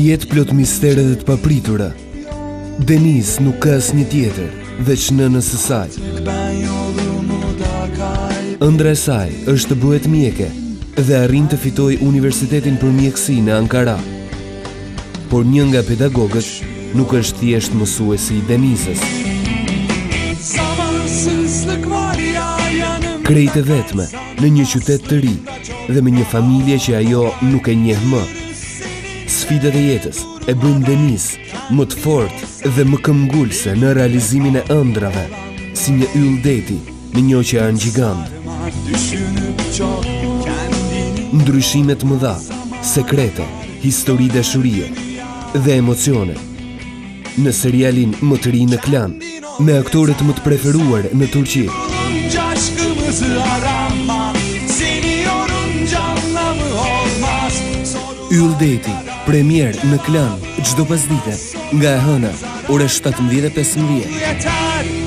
jetë plot mistere dhe të papritura. Deniz nuk ka asnjë tjetër veç nënës së saj. Ëndra e saj është të bëhet mjeke dhe arrin të fitojë universitetin për mjekësi në Ankara. Por një nga pedagogët nuk është thjesht mësuesi i Denizës. Krejt e vetme në një qytet të ri dhe me një familje që ajo nuk e njeh më. Sfidat e jetës e bëjnë Deniz më të fortë dhe më këmbgulse në realizimin e ëndrave, si një yll deti në një oqean gjigant. Ndryshimet mëdha, sekrete, histori dashurie dhe emocione. Në serialin më të ri në Klan, me aktorët më të preferuar në Turqi. Yll deti, premier në Klan, çdo pasdite, nga e hëna, ora 17:15.